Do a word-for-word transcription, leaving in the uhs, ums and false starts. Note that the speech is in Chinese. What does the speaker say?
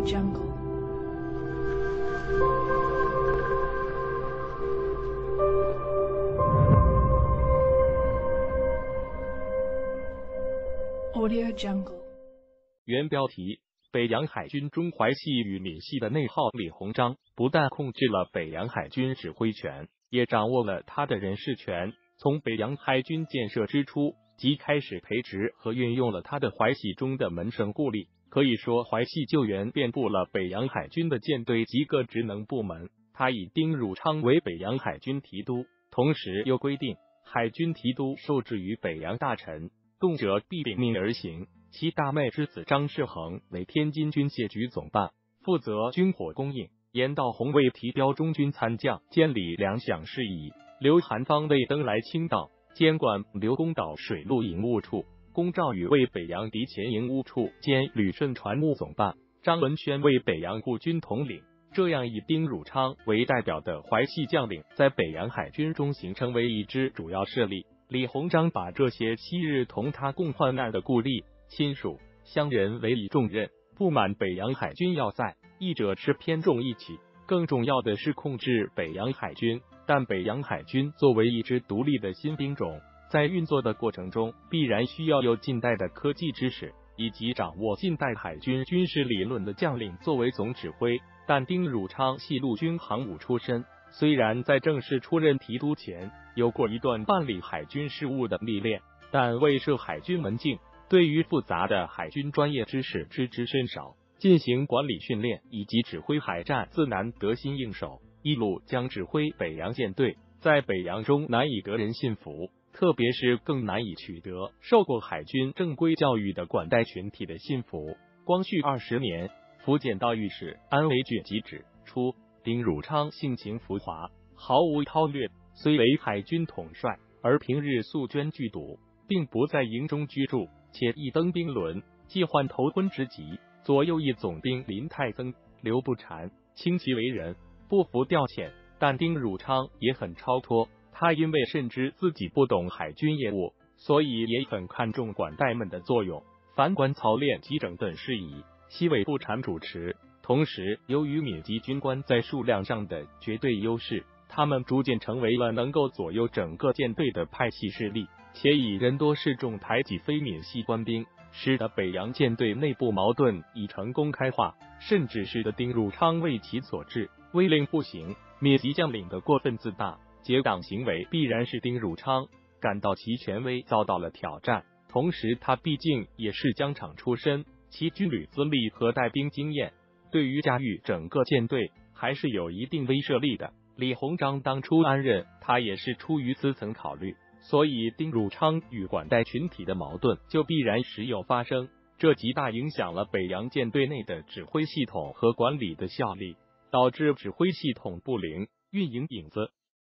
Jungle. Audio Jungle. 原标题：北洋海军中淮系与闽系的内耗。李鸿章不但控制了北洋海军指挥权，也掌握了他的人事权。从北洋海军建设之初，即开始培植和运用了他的淮系中的门生故吏。可以说，淮系救援遍布了北洋海军的舰队及各职能部门。他以丁汝昌为北洋海军提督，同时又规定海军提督受制于北洋大臣，动辄必秉命而行。其大妹之子张士恒为天津军械局总办，负责军火供应。严道洪为提标中军参将，监理粮饷事宜。刘韩方为登莱清道，监管刘公岛水陆营务处。龚兆宇为北洋敌前营务处兼旅顺船务总办。张文轩为北洋护军统领。这样以丁汝昌为代表的淮系将领，在北洋海军中形成为一支主要势力。李鸿章把这些昔日同他共患难的故吏、亲属、乡人委以重任，布满北洋海军要塞，一者是偏重一起，更重要的是控制北洋海军。但北洋海军作为一支独立的新兵种，在运作的过程中，必然需要有近代的科技知识以及掌握近代海军军事理论的将领作为总指挥。但丁汝昌系陆军航武出身，虽然在正式出任提督前有过一段办理海军事务的历练，但未涉海军门径，对于复杂的海军专业知识知之甚少，进行管理训练以及指挥海战自难得心应手。一路将指挥北洋舰队，在北洋中难以得人信服，特别是更难以取得受过海军正规教育的管带群体的信服。光绪二十年，福建道御史安维俊即指出，丁汝昌性情浮华，毫无韬略，虽为海军统帅，而平日素捐剧赌，并不在营中居住，且一登兵轮，即患头昏之疾。左右翼总兵林泰增、刘步蟾轻其为人，不服调遣。但丁汝昌也很超脱，他因为深知自己不懂海军业务，所以也很看重管带们的作用，凡管操练机整等事宜，悉委步蟾主持。同时，由于闽籍军官在数量上的绝对优势，他们逐渐成为了能够左右整个舰队的派系势力，且以人多势众排挤非闽系官兵，使得北洋舰队内部矛盾已成公开化，甚至使得丁汝昌为其所制，威令不行。闽籍将领的过分自大、结党行为，必然是丁汝昌感到其权威遭到了挑战。同时，他毕竟也是疆场出身，其军旅资历和带兵经验，对于驾驭整个舰队还是有一定威慑力的。李鸿章当初安任他也是出于此层考虑，所以丁汝昌与管带群体的矛盾就必然时有发生，这极大影响了北洋舰队内的指挥系统和管理的效力，导致指挥系统不灵，运营影子